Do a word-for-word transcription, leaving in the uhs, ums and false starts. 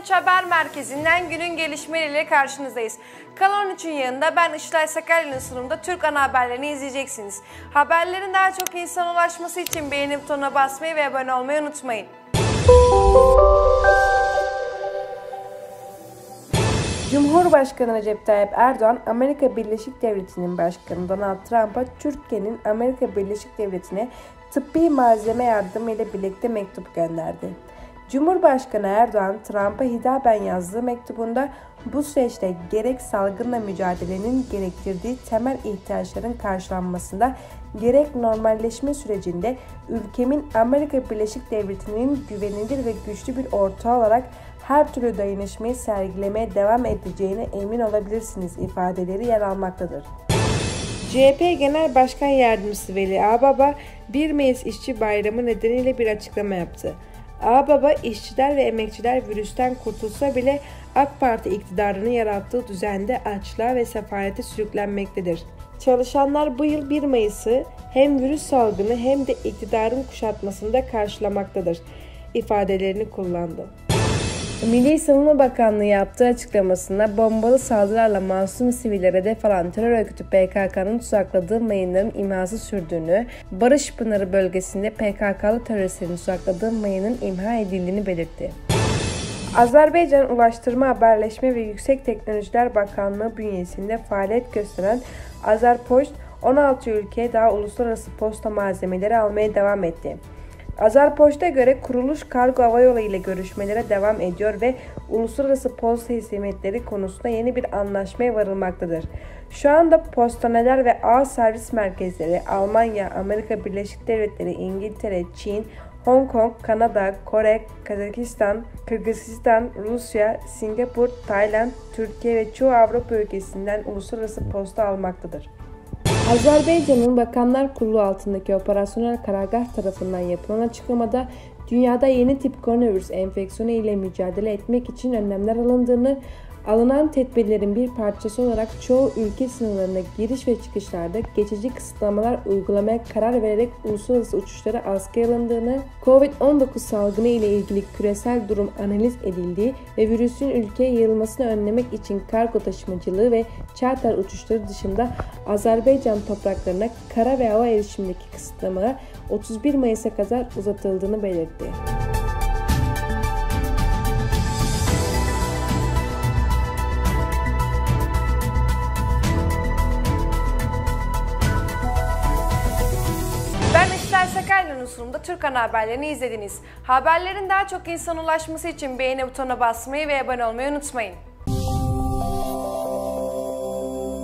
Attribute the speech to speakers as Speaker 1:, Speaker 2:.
Speaker 1: üç Haber Merkezi'nden günün gelişmeleriyle karşınızdayız. Kanal on üçün yanında ben Işılay Sakarya'nın sunumunda Türk ana haberlerini izleyeceksiniz. Haberlerin daha çok insana ulaşması için beğeni butonuna basmayı ve abone olmayı unutmayın. Cumhurbaşkanı Recep Tayyip Erdoğan, Amerika Birleşik Devletleri'nin başkanı Donald Trump'a Türkiye'nin Amerika Birleşik Devletleri'ne tıbbi malzeme yardımı ile birlikte mektup gönderdi. Cumhurbaşkanı Erdoğan, Trump'a hitaben yazdığı mektubunda bu süreçte gerek salgınla mücadelenin gerektirdiği temel ihtiyaçların karşılanmasında, gerek normalleşme sürecinde ülkemin Amerika Birleşik Devletleri'nin güvenilir ve güçlü bir ortağı olarak her türlü dayanışmayı sergilemeye devam edeceğine emin olabilirsiniz ifadeleri yer almaktadır. C H P Genel Başkan Yardımcısı Veli Ağbaba, bir Mayıs İşçi Bayramı nedeniyle bir açıklama yaptı. Ağbaba, işçiler ve emekçiler virüsten kurtulsa bile AK Parti iktidarının yarattığı düzende açlığa ve sefalete sürüklenmektedir. Çalışanlar bu yıl bir Mayıs'ı hem virüs salgını hem de iktidarın kuşatmasında karşılamaktadır ifadelerini kullandı. Milli Savunma Bakanlığı yaptığı açıklamasında bombalı saldırılarla masum sivillere hedef alan terör örgütü P K K'nın tuzakladığı mayınların imhası sürdüğünü, Barış Pınarı bölgesinde P K K'lı teröristlerin tuzakladığı mayının imha edildiğini belirtti. Azerbaycan Ulaştırma, Haberleşme ve Yüksek Teknolojiler Bakanlığı bünyesinde faaliyet gösteren Azerpost, on altı ülkeye daha uluslararası posta malzemeleri almaya devam etti. Azerpost'a göre kuruluş kargo havayolu ile görüşmelere devam ediyor ve uluslararası posta hizmetleri konusunda yeni bir anlaşmaya varılmaktadır. Şu anda postaneler ve ağ servis merkezleri Almanya, Amerika Birleşik Devletleri, İngiltere, Çin, Hong Kong, Kanada, Kore, Kazakistan, Kırgızistan, Rusya, Singapur, Tayland, Türkiye ve çoğu Avrupa ülkesinden uluslararası posta almaktadır. Azerbaycan'ın Bakanlar Kurulu altındaki operasyonel karargah tarafından yapılan açıklamada dünyada yeni tip koronavirüs enfeksiyonu ile mücadele etmek için önlemler alındığını, alınan tedbirlerin bir parçası olarak çoğu ülke sınırlarına giriş ve çıkışlarda geçici kısıtlamalar uygulamaya karar vererek uluslararası uçuşlara askıya alındığını, Covid on dokuz salgını ile ilgili küresel durum analiz edildiği ve virüsün ülkeye yayılmasını önlemek için kargo taşımacılığı ve charter uçuşları dışında Azerbaycan topraklarına kara ve hava erişimindeki kısıtlamalar otuz bir Mayıs'a kadar uzatıldığını belirtti. Ben Işılay Sakarya'nın sunumunda Türk ana haberlerini izlediniz. Haberlerin daha çok insana ulaşması için beğeni butonuna basmayı ve abone olmayı unutmayın.